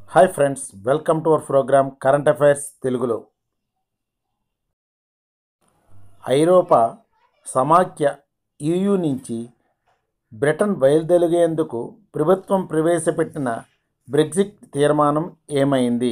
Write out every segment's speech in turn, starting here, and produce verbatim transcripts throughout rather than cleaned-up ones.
Hi friends, welcome to our program current affairs తెలుగులో. ఐరోపా సమాఖ్య ఈయూ నుంచి బ్రిటన్ బయలుదేరేందుకు ప్రభుత్వం ప్రవేశపెట్టిన బ్రెగ్జిట్ తీర్మానం ఏమైంది?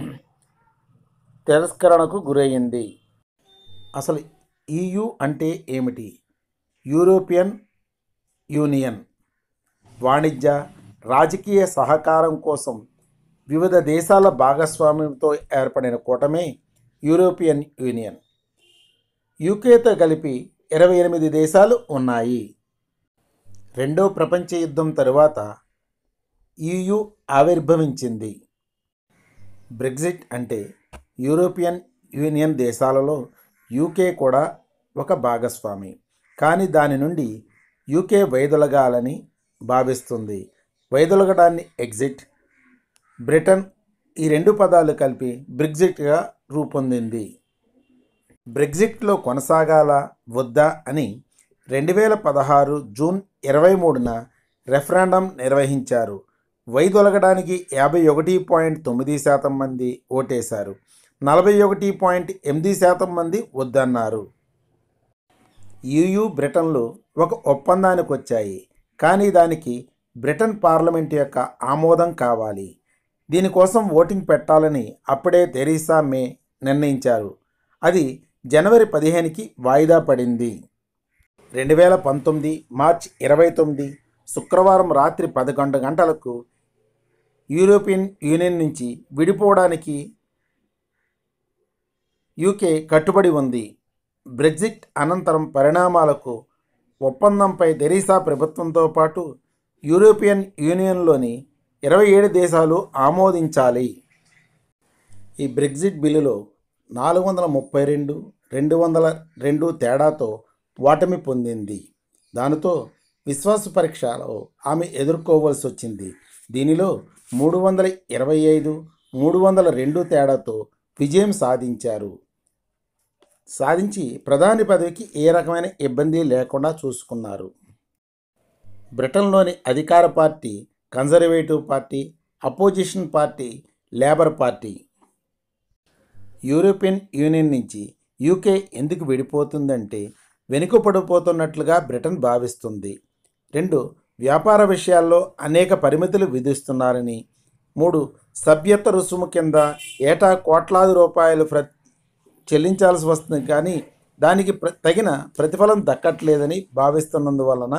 తిరస్కరణకు గురైంది. అసలు ఈయూ అంటే ఏమిటి? European Union. వాణిజ్య రాజకీయ సహకారం కోసం వివిధ దేశాల భాగస్వామ్యంతో ఏర్పడిన కూటమే యూరోపియన్ యూనియన్. యూకేతో కలిపి ఇరవై ఎనిమిది దేశాలు ఉన్నాయి. రెండో ప్రపంచ యుద్ధం తరువాత ఈయూ ఆవిర్భవించింది. బ్రెగ్జిట్ అంటే యూరోపియన్ యూనియన్ దేశాలలో యూకే కూడా ఒక భాగస్వామి. కానీ దాని నుండి యూకే వైదొలగాలని భావిస్తుంది. వైదొలగడాన్ని ఎగ్జిట్, బ్రిటన్ ఈ రెండు పదాలు కలిపి బ్రెగ్జిట్గా రూపొందింది. బ్రెగ్జిట్లో కొనసాగాల వద్దా అని రెండు వేల పదహారు జూన్ ఇరవై మూడున రెఫరెండం నిర్వహించారు. వైదొలగడానికి యాభై ఒకటి పాయింట్ తొమ్మిది శాతం మంది ఓటేశారు. నలభై ఒకటి పాయింట్ ఎనిమిది శాతం మంది వద్దన్నారు. ఈయూ బ్రిటన్లు ఒక ఒప్పందానికి వచ్చాయి. కానీ దానికి బ్రిటన్ పార్లమెంట్ యొక్క ఆమోదం కావాలి. దీనికోసం ఓటింగ్ పెట్టాలని అప్పుడే థెరెసా మే నిర్ణయించారు. అది జనవరి పదిహేనుకి వాయిదా పడింది. రెండు వేల పంతొమ్మిది మార్చి ఇరవై తొమ్మిది శుక్రవారం రాత్రి పదకొండు గంటలకు యూరోపియన్ యూనియన్ నుంచి విడిపోవడానికి యూకే కట్టుబడి ఉంది. బ్రెగ్జిట్ అనంతరం పరిణామాలకు ఒప్పందంపై థెరెసా ప్రభుత్వంతో పాటు యూరోపియన్ యూనియన్లోని ఇరవై ఏడు దేశాలు ఆమోదించాలి. ఈ బ్రెగ్జిట్ బిల్లులో నాలుగు వందల ముప్పై రెండు రెండు వందల రెండు తేడాతో ఓటమి పొందింది. దానితో విశ్వాస పరీక్షలో ఆమె ఎదుర్కోవలసి వచ్చింది. దీనిలో మూడు వందల ఇరవై ఐదు మూడు వందల రెండు తేడాతో విజయం సాధించారు. సాధించి ప్రధాని పదవికి ఏ రకమైన ఇబ్బంది లేకుండా చూసుకున్నారు. బ్రిటన్లోని అధికార party conservative party, opposition party labour party. European Union నుంచి యూకే ఎందుకు విడిపోతుందంటే వెనుకపడిపోతున్నట్లుగా బ్రిటన్ భావిస్తుంది. రెండు, వ్యాపార విషయాల్లో అనేక పరిమితులు విధిస్తున్నారని. మూడు, సభ్యత్వ రుసుము కింద ఏటా కోట్లాది రూపాయలు ప్ర చెల్లించాల్సి వస్తుంది, కానీ దానికి ప్ర తగిన ప్రతిఫలం దక్కట్లేదని భావిస్తున్నందువలన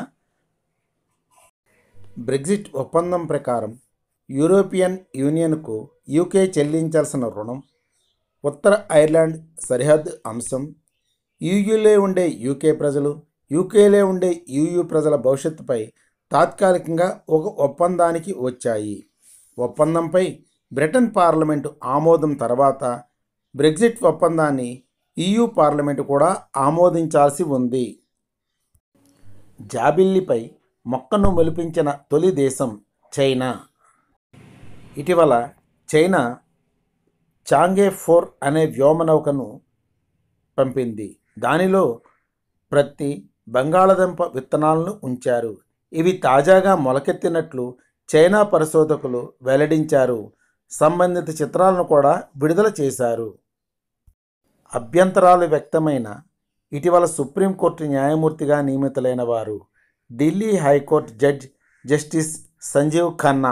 బ్రెగ్జిట్ ఒప్పందం ప్రకారం యూరోపియన్ యూనియన్కు యూకే చెల్లించాల్సిన రుణం, ఉత్తర ఐర్లాండ్ సరిహద్దు అంశం, యూయూలో ఉండే యూకే ప్రజలు, యూకేలో ఉండే యూయూ ప్రజల భవిష్యత్తుపై తాత్కాలికంగా ఒక ఒప్పందానికి వచ్చాయి. ఒప్పందంపై బ్రిటన్ పార్లమెంటు ఆమోదం తర్వాత బ్రెగ్జిట్ ఒప్పందాన్ని ఈయూ పార్లమెంటు కూడా ఆమోదించాల్సి ఉంది. జాబిల్లిపై మొక్కను మొలిపించిన తొలి దేశం చైనా. ఇటీవల చైనా చాంగే ఫోర్ అనే వ్యోమనౌకను పంపింది. దానిలో ప్రతి బంగాళాదుంప విత్తనాలను ఉంచారు. ఇవి తాజాగా మొలకెత్తినట్లు చైనా పరిశోధకులు వెల్లడించారు. సంబంధిత చిత్రాలను కూడా విడుదల చేశారు. అభ్యంతరాలు వ్యక్తమైన ఇటీవల సుప్రీంకోర్టు న్యాయమూర్తిగా నియమితులైన వారు Delhi high court judge justice Sanjiv Khanna.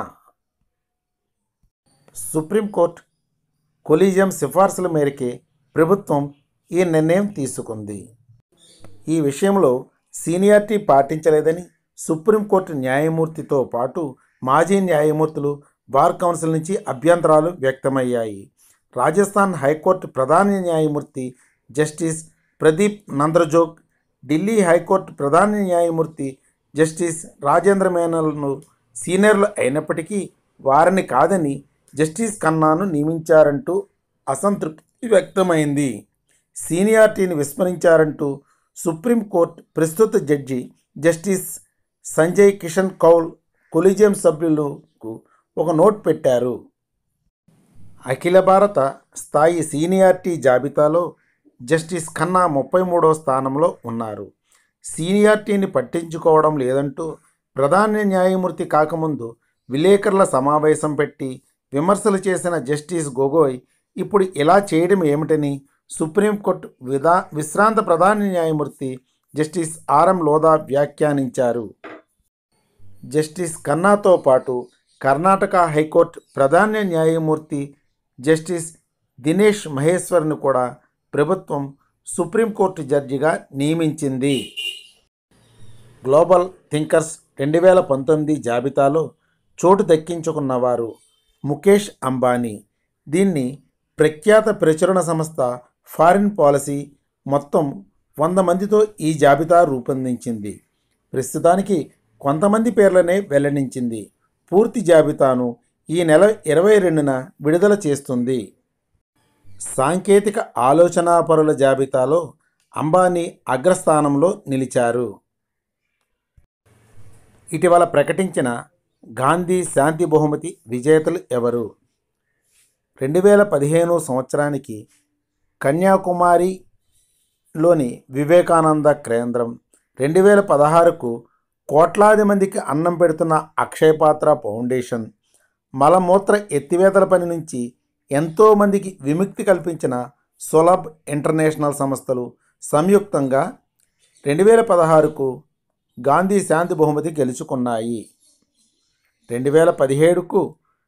Supreme court collegium సిఫార్సుల మేరకే ప్రభుత్వం ఈ నిర్ణయం తీసుకుంది. ఈ విషయంలో సీనియారిటీ పాటించలేదని సుప్రీంకోర్టు న్యాయమూర్తితో పాటు మాజీ న్యాయమూర్తులు, బార్ కౌన్సిల్ నుంచి అభ్యంతరాలు వ్యక్తమయ్యాయి. రాజస్థాన్ హైకోర్టు ప్రధాన న్యాయమూర్తి జస్టిస్ ప్రదీప్ నంద్రజోగ్, ఢిల్లీ హైకోర్టు ప్రధాన న్యాయమూర్తి జస్టిస్ రాజేంద్ర మేనన్లు సీనియర్లు అయినప్పటికీ వారిని కాదని జస్టిస్ ఖన్నాను నియమించారంటూ అసంతృప్తి వ్యక్తమైంది. సీనియారిటీని విస్మరించారంటూ సుప్రీంకోర్టు ప్రస్తుత judge justice Sanjay Kishan Kaul collegium సభ్యులకు ఒక నోట్ పెట్టారు. అఖిల భారత స్థాయి సీనియారిటీ జాబితాలో జస్టిస్ ఖన్నా ముప్పై మూడవ స్థానంలో ఉన్నారు. సీనియారిటీని పట్టించుకోవడం లేదంటూ ప్రధాన న్యాయమూర్తి కాకముందు విలేకరుల సమావేశం పెట్టి విమర్శలు చేసిన జస్టిస్ గొగోయ్ ఇప్పుడు ఇలా చేయడం ఏమిటని సుప్రీంకోర్టు విధా విశ్రాంత ప్రధాన న్యాయమూర్తి జస్టిస్ ఆర్ఎం లోధా వ్యాఖ్యానించారు. జస్టిస్ ఖన్నాతో పాటు కర్ణాటక హైకోర్టు ప్రధాన న్యాయమూర్తి జస్టిస్ దినేష్ మహేశ్వర్ను కూడా ప్రభుత్వం సుప్రీంకోర్టు జడ్జిగా నియమించింది. గ్లోబల్ థింకర్స్ రెండు వేల పంతొమ్మిది జాబితాలో చోటు దక్కించుకున్నవారు ముఖేష్ అంబానీ. దీన్ని ప్రఖ్యాత ప్రచురణ సంస్థ ఫారిన్ పాలసీ మొత్తం వంద మందితో ఈ జాబితా రూపొందించింది. ప్రస్తుతానికి కొంతమంది పేర్లనే వెల్లడించింది. పూర్తి జాబితాను ఈ నెల ఇరవై రెండున విడుదల చేస్తుంది. సాంకేతిక ఆలోచనాపరుల జాబితాలో అంబానీ అగ్రస్థానంలో నిలిచారు. ఇటీవల ప్రకటించిన గాంధీ శాంతి బహుమతి విజేతలు ఎవరు? రెండు వేల పదిహేను సంవత్సరానికి కన్యాకుమారిలోని వివేకానంద కేంద్రం, రెండు వేల పదహారుకు కోట్లాది మందికి అన్నం పెడుతున్న అక్షయపాత్ర ఫౌండేషన్, మలమూత్ర ఎత్తివేతల పని నుంచి ఎంతోమందికి విముక్తి కల్పించిన సులభ్ ఇంటర్నేషనల్ సంస్థలు సంయుక్తంగా రెండు వేల పదహారుకు గాంధీ శాంతి బహుమతి గెలుచుకున్నాయి. రెండు వేల పదిహేడుకు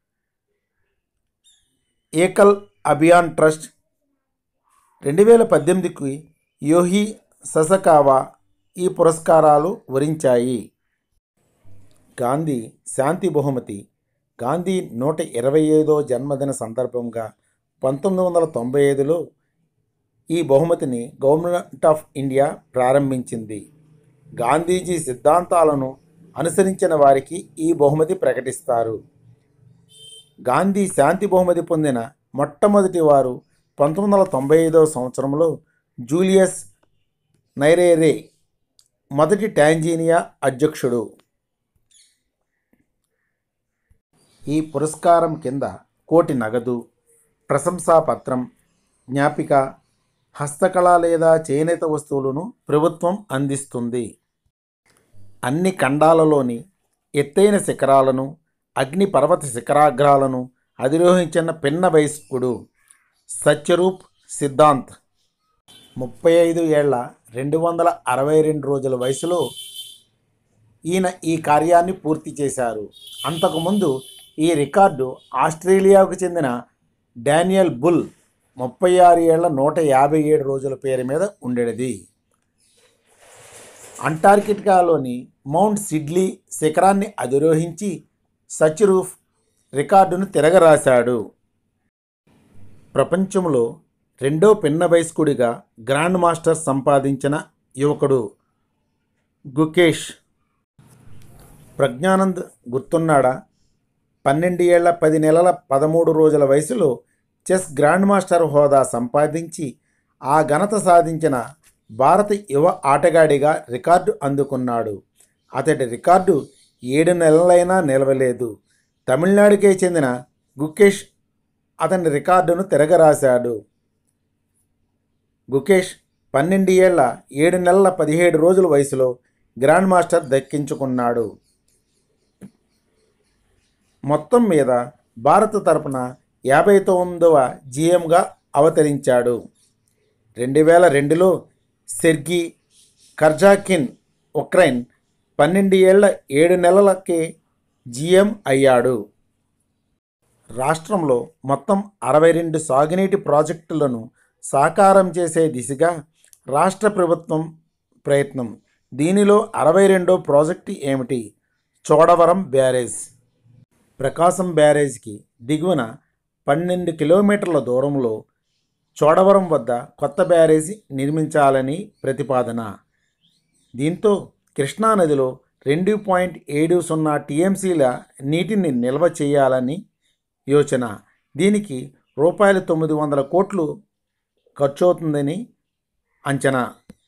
ఏకల్ అభియాన్ ట్రస్ట్, రెండు వేల పద్దెనిమిదికి యోహి ససకావా ఈ పురస్కారాలు వరించాయి. గాంధీ శాంతి బహుమతి గాంధీ నూట ఇరవై ఐదో జన్మదిన సందర్భంగా పంతొమ్మిది వందల తొంభై ఐదులో ఈ బహుమతిని గవర్నమెంట్ ఆఫ్ ఇండియా ప్రారంభించింది. గాంధీజీ సిద్ధాంతాలను అనుసరించిన వారికి ఈ బహుమతి ప్రకటిస్తారు. గాంధీ శాంతి బహుమతి పొందిన మొట్టమొదటి వారు పంతొమ్మిది వందల తొంభై ఐదవ సంవత్సరంలో జూలియస్ నైరేరే, మొదటి టాంజానియా అధ్యక్షుడు. ఈ పురస్కారం కింద కోటి నగదు, ప్రశంసాపత్రం, జ్ఞాపిక, హస్తకళ లేదా చేనేత వస్తువులను ప్రభుత్వం అందిస్తుంది. అన్ని ఖండాలలోని ఎత్తైన శిఖరాలను, అగ్నిపర్వత శిఖరాగ్రాలను అధిరోహించిన పిన్న వయస్కుడు సత్యరూప్ సిద్ధాంత్ ముప్పై ఐదు ఏళ్ల రెండు వందల అరవై రెండు రోజుల వయసులో ఈయన ఈ కార్యాన్ని పూర్తి చేశారు. అంతకుముందు ఈ రికార్డు ఆస్ట్రేలియాకు చెందిన డానియల్ బుల్ ముప్పై ఆరు ఏళ్ల నూట యాభై ఏడు రోజుల పేరు మీద ఉండేది. అంటార్కిటికాలోని మౌంట్ సిడ్లీ శిఖరాన్ని అధిరోహించి సత్యరూప్ రికార్డును తిరగరాశాడు. ప్రపంచంలో రెండో పిన్న వయస్కుడిగా గ్రాండ్ మాస్టర్ సంపాదించిన యువకుడు గుకేష్. ప్రజ్ఞానంద్ గుర్తున్నాడా? పన్నెండు ఏళ్ల పది నెలల పదమూడు రోజుల వయసులో చెస్ గ్రాండ్ మాస్టర్ హోదా సంపాదించి ఆ ఘనత సాధించిన భారత యువ ఆటగాడిగా రికార్డు అందుకున్నాడు. అతడి రికార్డు ఏడు నెలలైనా నిలవలేదు. తమిళనాడుకే చెందిన గుకేష్ అతని రికార్డును తిరగరాశాడు. గుకేష్ పన్నెండు ఏళ్ల ఏడు నెలల పదిహేడు రోజుల వయసులో గ్రాండ్ మాస్టర్ దక్కించుకున్నాడు. మొత్తం మీద భారత తరపున యాభై తొమ్మిదవ జీఎంగా అవతరించాడు. రెండు వేల రెండులో సెర్గీ కర్జాకిన్ ఉక్రెయిన్ పన్నెండు ఏళ్ల ఏడు నెలలకే జీఎం అయ్యాడు. రాష్ట్రంలో మొత్తం అరవై రెండు సాగునీటి ప్రాజెక్టులను సాకారం చేసే దిశగా రాష్ట్ర ప్రభుత్వం ప్రయత్నం. దీనిలో అరవై రెండో ప్రాజెక్టు ఏమిటి? చోడవరం బ్యారేజ్. ప్రకాశం బ్యారేజ్కి దిగువన పన్నెండు కిలోమీటర్ల దూరంలో చోడవరం వద్ద కొత్త బ్యారేజీ నిర్మించాలని ప్రతిపాదన. దీంతో కృష్ణానదిలో రెండు పాయింట్ ఏడు సున్నా టీఎంసీల నీటిని నిల్వ చేయాలని యోచన. దీనికి రూపాయలు తొమ్మిది వందల కోట్లు ఖర్చవుతుందని అంచనా.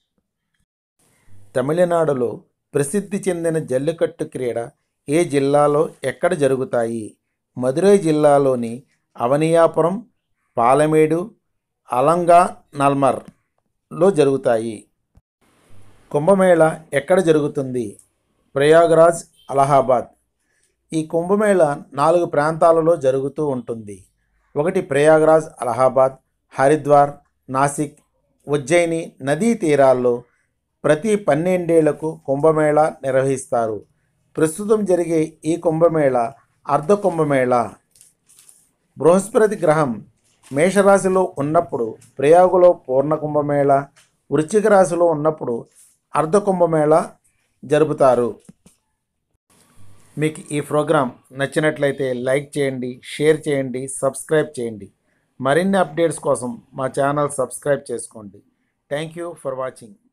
తమిళనాడులో ప్రసిద్ధి చెందిన జల్లికట్టు క్రీడ ఏ జిల్లాలో ఎక్కడ జరుగుతాయి? మదురై జిల్లాలోని అవనియాపురం, పాలమేడు, అలంగా నల్మర్లో జరుగుతాయి. కుంభమేళా ఎక్కడ జరుగుతుంది? ప్రయాగ్రాజ్, అలహాబాద్. ఈ కుంభమేళ నాలుగు ప్రాంతాలలో జరుగుతూ ఉంటుంది. ఒకటి ప్రయాగ్రాజ్, అలహాబాద్, హరిద్వార్, నాసిక్, ఉజ్జయిని నదీ తీరాల్లో ప్రతి పన్నెండేళ్లకు కుంభమేళా నిర్వహిస్తారు. ప్రస్తుతం జరిగే ఈ కుంభమేళ అర్ధ కుంభమేళ. బృహస్పతి గ్రహం మేషరాశిలో ఉన్నప్పుడు ప్రయాగులో పూర్ణ కుంభమేళ, వృశ్చిక రాశిలో ఉన్నప్పుడు అర్ధ కుంభమేళ జరుపుతారు. మీకు ఈ ప్రోగ్రాం నచ్చినట్లయితే లైక్ చేయండి, షేర్ చేయండి, సబ్స్క్రైబ్ చేయండి. మరిన్ని అప్డేట్స్ కోసం మా ఛానల్ సబ్స్క్రైబ్ చేసుకోండి. Thank you for watching.